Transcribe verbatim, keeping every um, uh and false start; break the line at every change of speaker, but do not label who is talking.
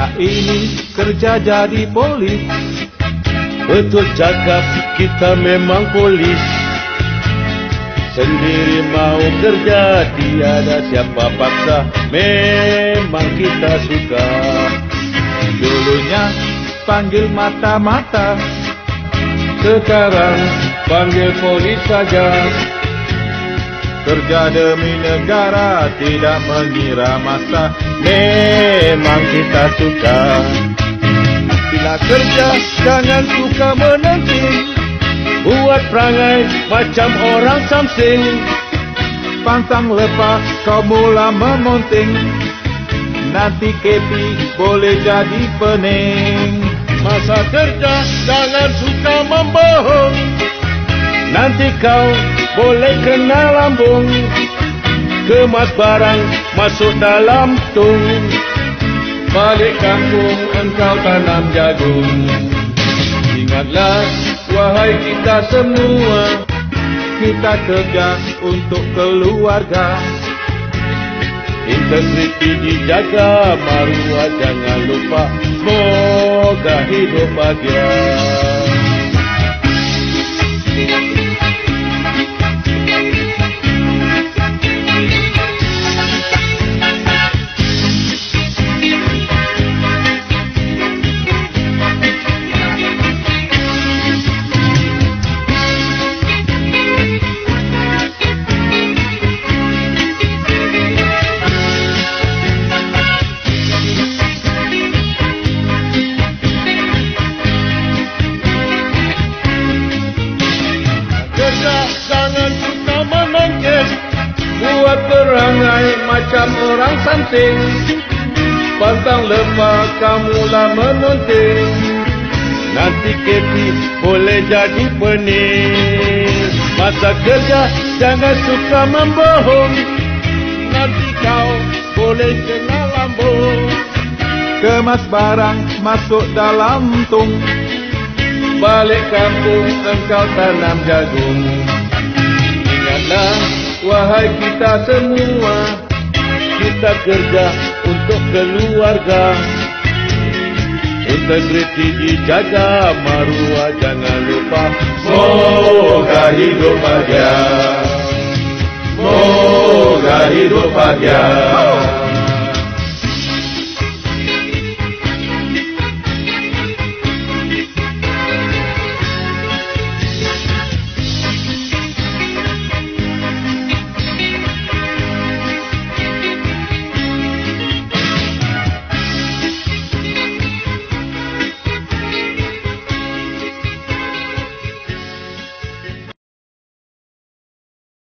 Kita ini kerja jadi polis.
Betul cakap, kita memang polis. Sendiri mau kerja, tiada siapa paksa. Memang kita suka.
Dulunya panggil mata-mata,
Sekarang panggil polis saja.
kerja demi negara, tidak mengira masa.
Memang kita suka.
Bila kerja jangan suka menenting,
Buat perangai macam orang samsing.
pantang lepas kau mula memonting. Nanti kepi boleh jadi pening.
Masa kerja jangan suka membohong. Nanti kau boleh kena lambung. Kemas barang masuk dalam tung. Balik kampung engkau tanam jagung. Ingatlah wahai kita semua,
Kita kerja untuk keluarga.
integriti dijaga, maruah jangan lupa. Semoga hidup bahagia. Jangan suka menangkis, buat perangai macam orang santing. Pantang lepas kamu lah menonting. Nanti kepi boleh jadi pening. Masa kerja jangan suka membohong. Nanti kau boleh kena lambung.
Kemas barang masuk dalam tung.
Balik kampung engkau tanam jagung. Ingatlah wahai kita semua, kita kerja untuk keluarga. Integriti dijaga, maruah jangan lupa. Semoga hidup bahagia. Semoga hidup bahagia.